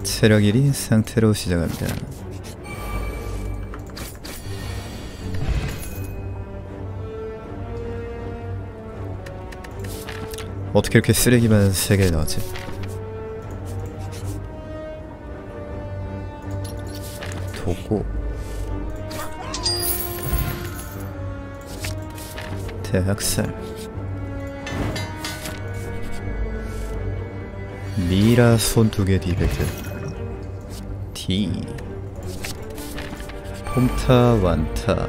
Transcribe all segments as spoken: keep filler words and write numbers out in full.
체력 일 위 상태로 시작합니다. 어떻게 이렇게 쓰레기만 세 개 나왔지? 도구 대학살 미라 손두개 디펙트 D 폼타 완타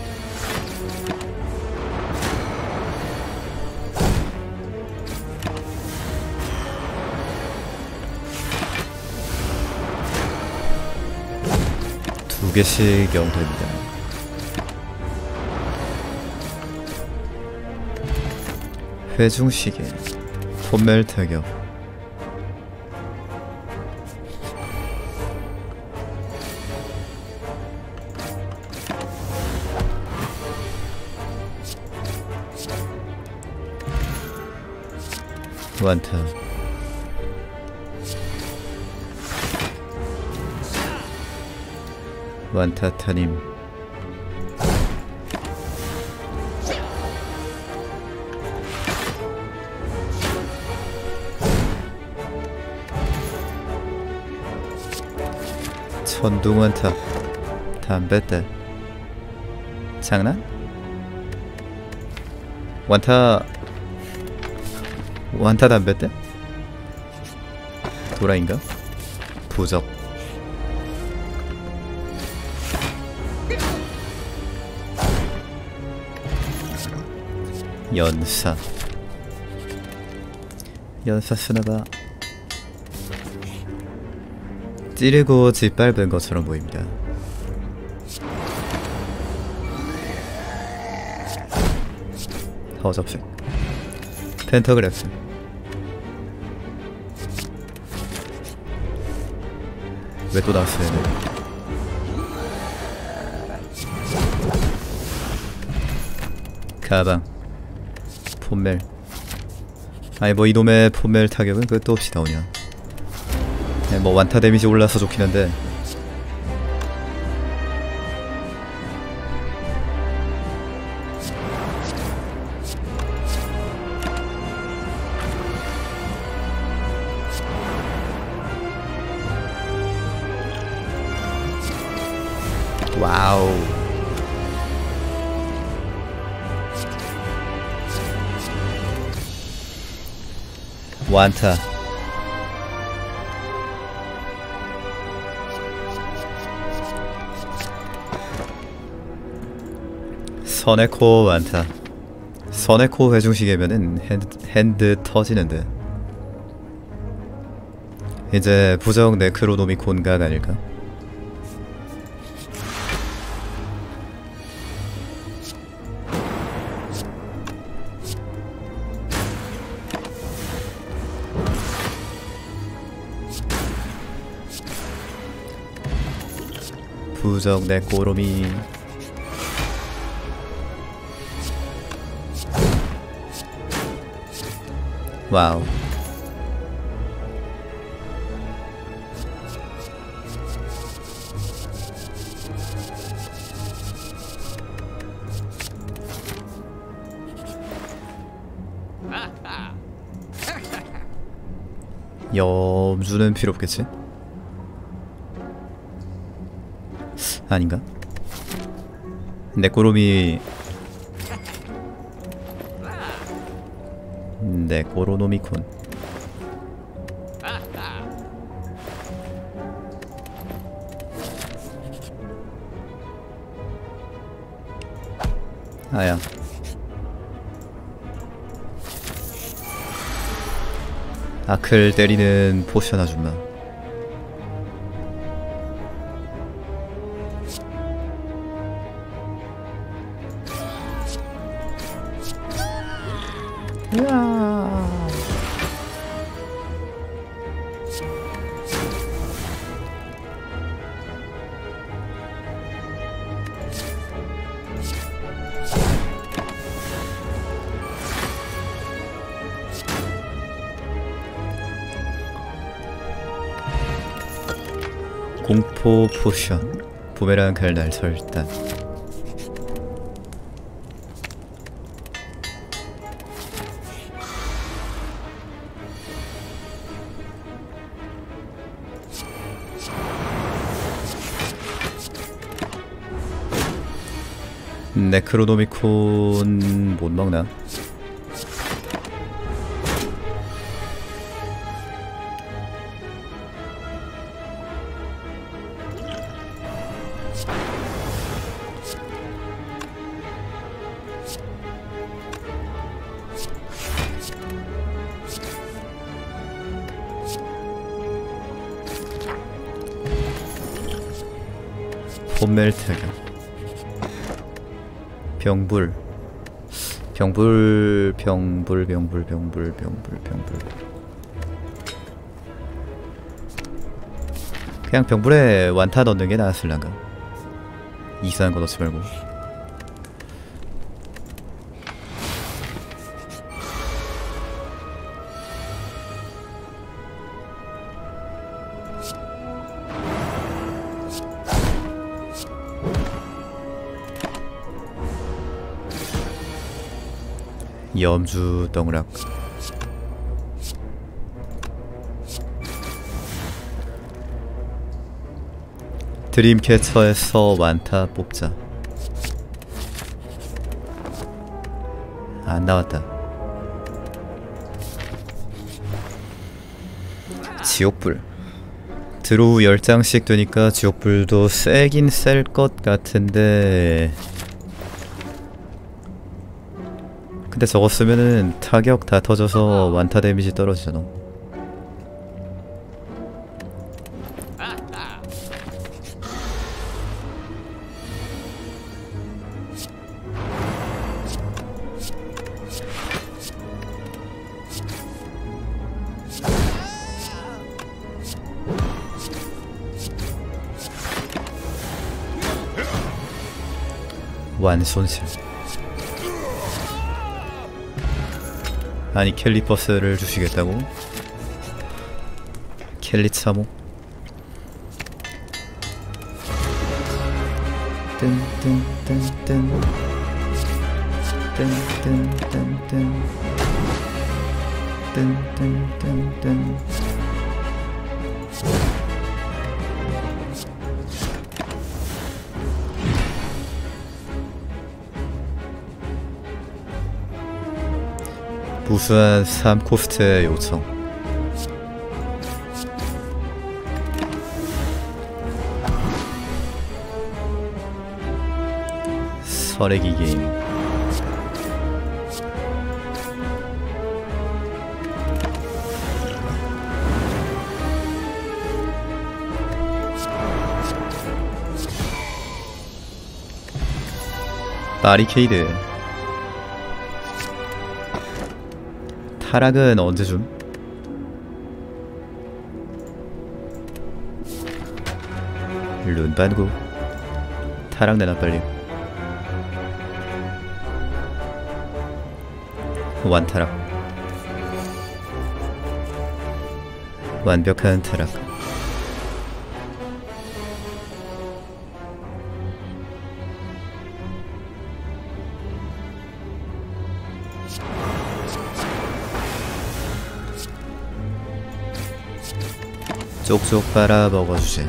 두 개씩 영도입니다. 회중시계 폼멜 타격 완타 완타타님 천둥완타 담뱃대 장난? 완타 완타 담뱃대? 도라인가? 부적 연사 연사 쓰나봐. 찌르고 짓밟은 것처럼 보입니다. 허접색 펜터그래프 왜 또 나왔어요? 가방 폼멜 아니 뭐 이놈의 폼멜 타격은 끝도 없이 나오냐. 네, 뭐 완타 데미지 올라서 좋긴 한데 와우 완타 선의코 완타 선의코 회중시계면은 핸드, 핸드 터지는데 이제 부적 네크로노미콘각 아닐까? 부적 네코로미 와우 염주는 필요 없겠지? 아닌가? 네코로미 네코로노미콘 아야 아클 때리는 포션 아줌마 으아 공포 포션, 부메랑 칼날 설단. 네크로노미콘 못 먹나? 폼멜 타격. 병불 병불 병불 병불 병불 병불 병불 그냥 병불에 완타 넣는 게 나았을란가? 이상한 거 넣지 말고. 염주 동락. 드림캐쳐에서 완타 뽑자. 안 나왔다. 지옥불. 드로우 열 장씩 되니까 지옥불도 세긴 셀 것 같은데, 근데 저거 쓰면은 타격 다 터져서 완타 데미지 떨어지잖아. 완손실. 아니 캘리퍼스를 주시겠다고? 캘리 참호. 뜬뜬뜬뜬 뜬뜬뜬뜬 뜬뜬뜬뜬. 무수한 삼 코스트의 요청. 설애기 게임. 바리케이드. 타락은 언제 줌? 룬반구. 타락 내놔 빨리. 완타락. 완벽한 타락. 쪽쪽 빨아 먹어주지.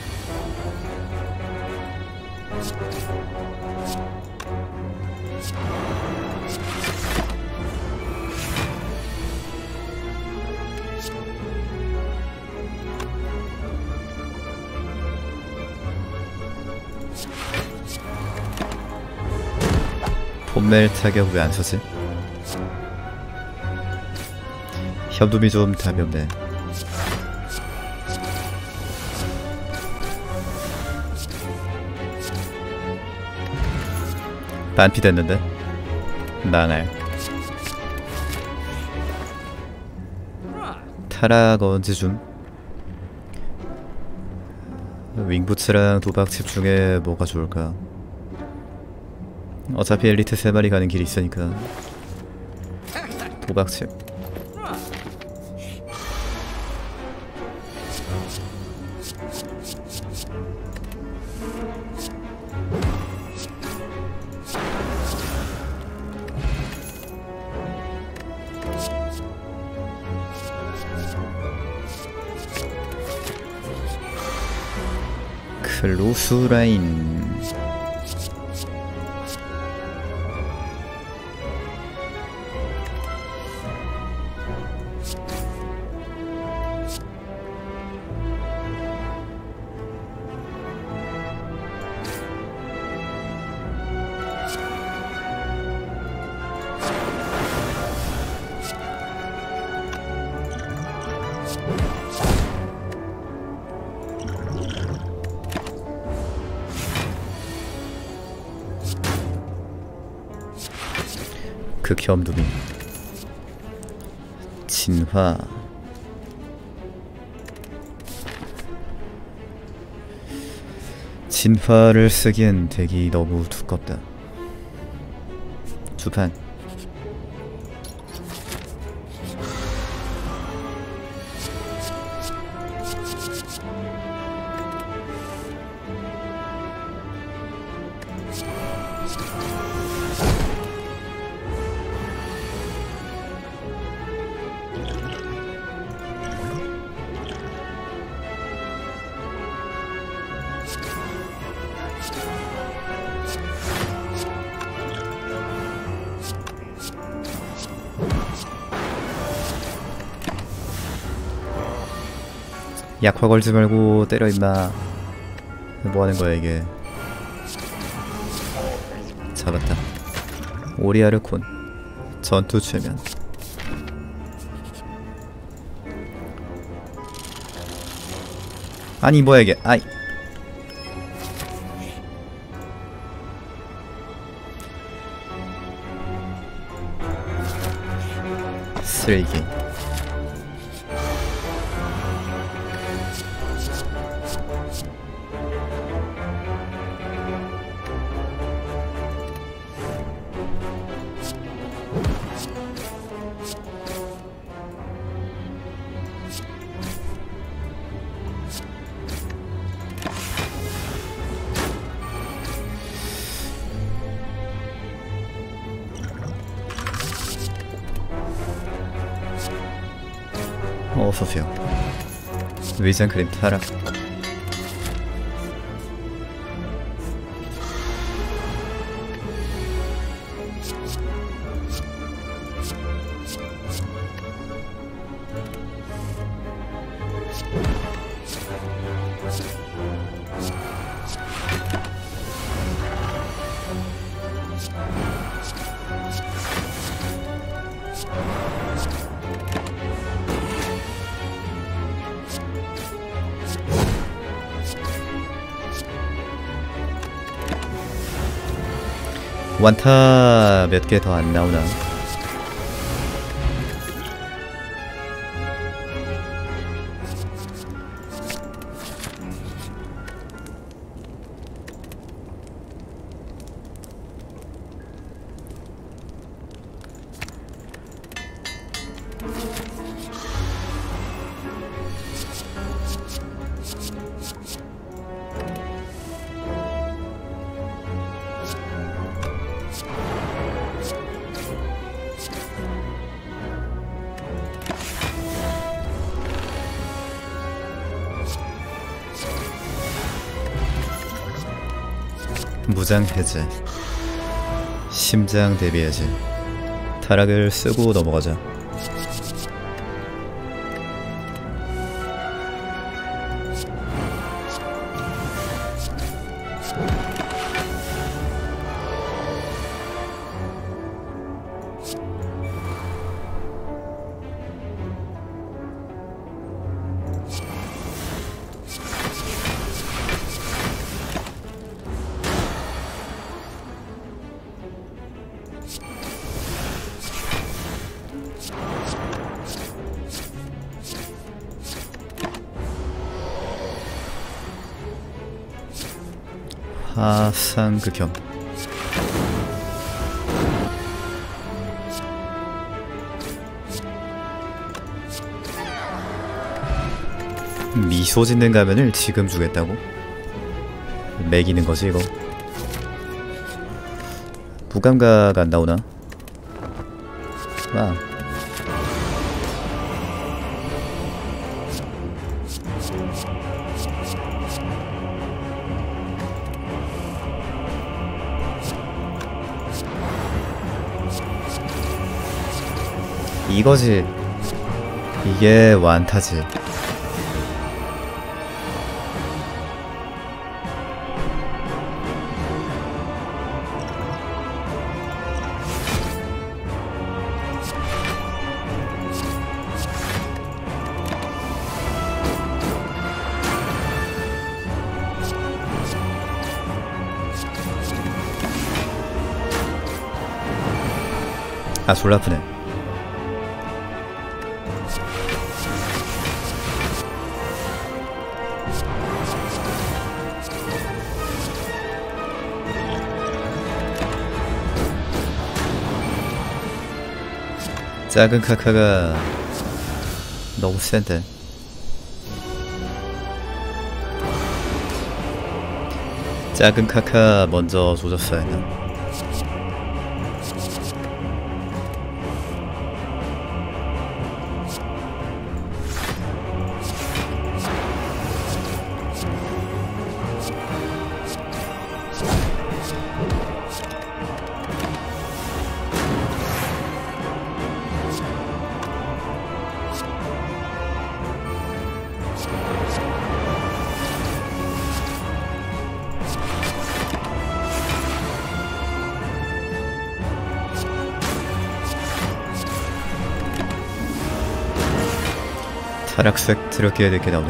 폼멜 타격 왜 안 서지? 협둠이 좀 답이 없네. 반피 됐는데? 망할. 타락 언제 줌? 윙부츠랑 도박칩 중에 뭐가 좋을까? 어차피 엘리트 세 마리 가는 길이 있으니까 도박칩. 클로스라인. 극혐두미. 진화. 진화를 쓰기엔 덱이 너무 두껍다. 주판. 약화 걸지 말고 때려 임마. 뭐하는 거야 이게. 잡았다. 오리아르콘 전투 최면. 아니 뭐야 이게. 아이 쓰레기. 어서오세요. 위장 그림 타락. 완타 몇 개 더 안 나오나? 무장 해제. 심장 대비해제. 타락을 쓰고 넘어가자. 화상극혐. 미소 짓는 가면을 지금 주겠다고? 매기는 거지 이거. 무감각 안 나오나? 아. 이거지. 이게 완타지. 아 졸라 아프네. 작은 카카가 너무 센데. 작은 카카 먼저 조졌어야 했나. 타락색 드럽게 이렇게 나오네.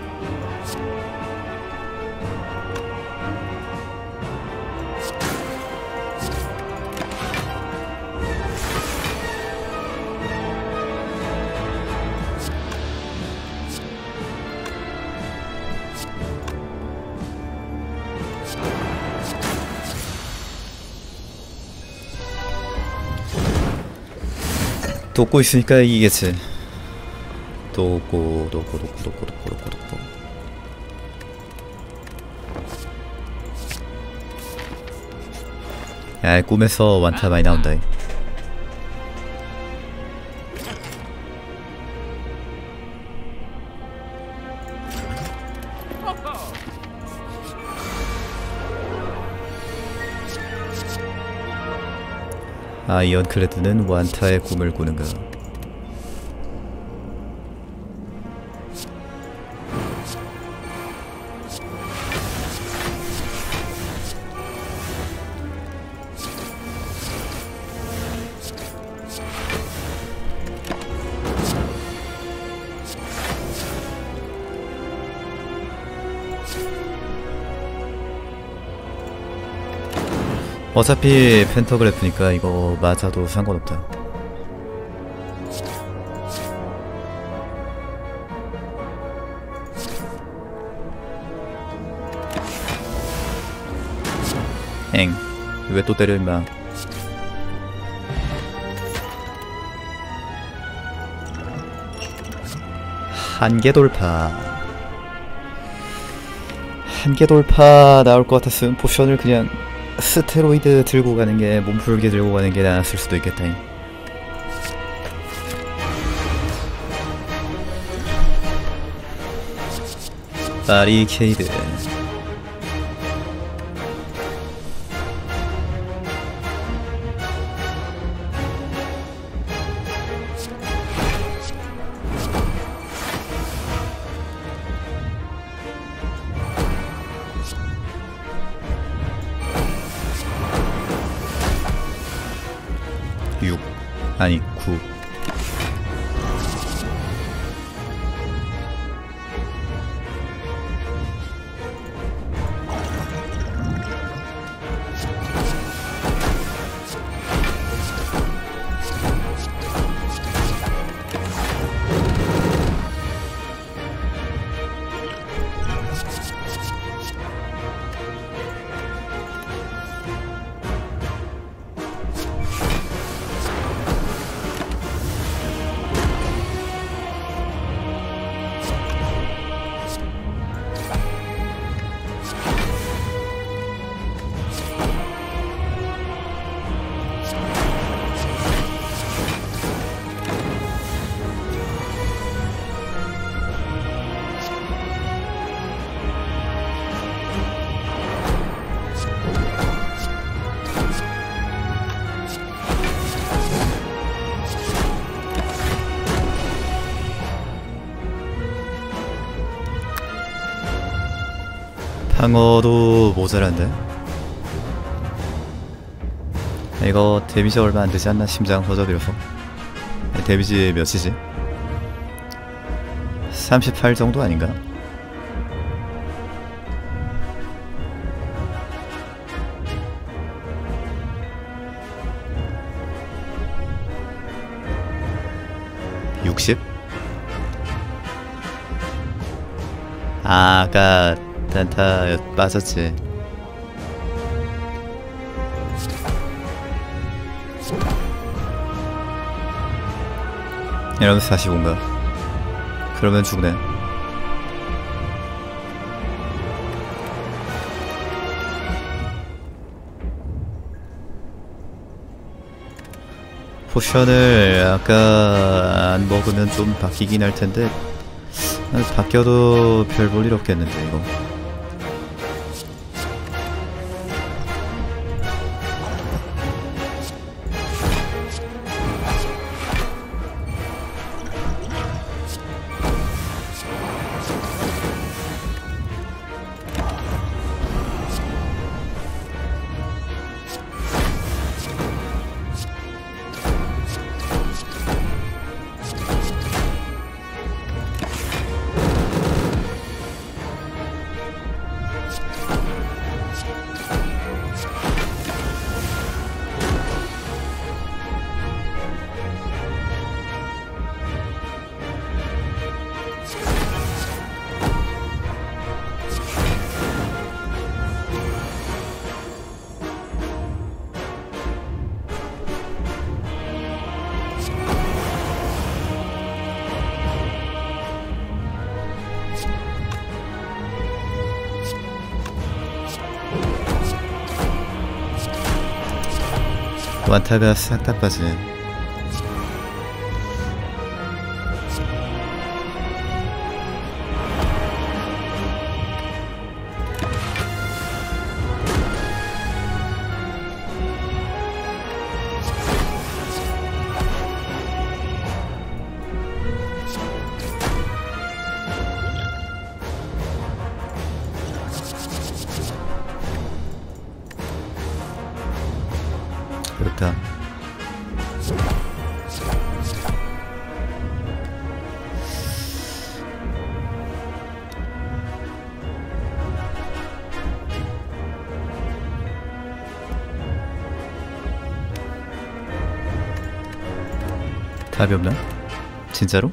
돕고 있으니까 이기겠지. 돕고 돕고 돕고 돕고 돕고 돕고 돕고. 야, 꿈에서 완타 많이 나온다. 아이언클레드는 완타의 꿈을 꾸는가. 어차피 펜터그래프니까 이거 맞아도 상관없다. 엥, 왜 또 때려 임마. 한계 돌파. 한계 돌파 나올 것 같았으면 포션을 그냥 스테로이드 들고 가는 게, 몸풀기 들고 가는 게 나았을 수도 있겠다. 바리케이드. 육 아니 구. 방어도 모자란데? 이거 데미지 얼마 안 되지 않나? 심장 허접이라서. 데미지 몇이지? 삼십팔 정도 아닌가? 육십? 아, 아까 단타 빠졌지. 이러면 사십오인가? 그러면 죽네. 포션을 아까 안 먹으면 좀 바뀌긴 할 텐데 바뀌어도 별 볼 일 없겠는데 이거. 완타가 싹 다 빠지네. 그렇다. 답이 없나? 진짜로?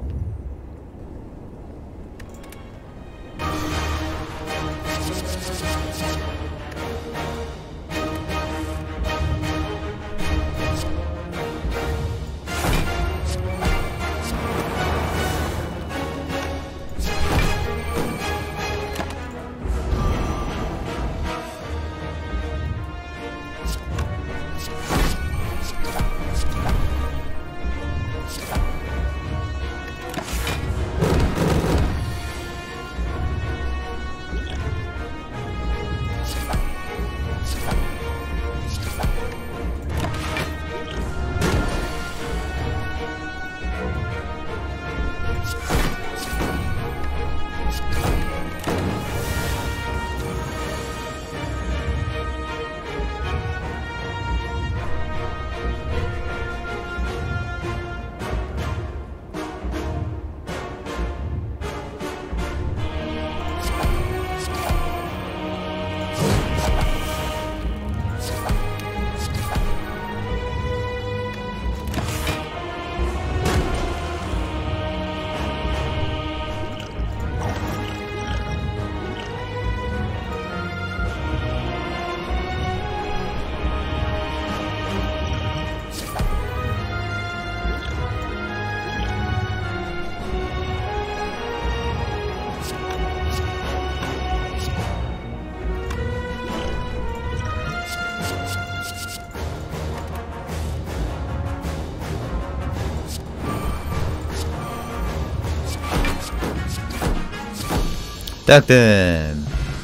딱든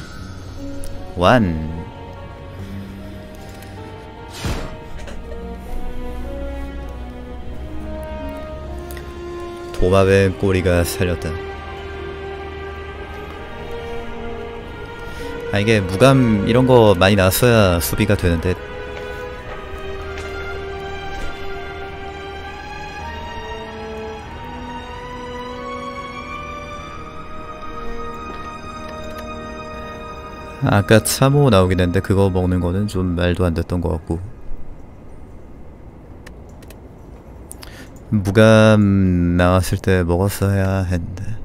완. 도마뱀 꼬리가 살렸다. 아 이게 무감 이런 거 많이 나왔어야 수비가 되는데. 아까 참호 나오긴 했는데 그거 먹는 거는 좀 말도 안 됐던 것 같고. 무감 나왔을 때 먹었어야 했는데.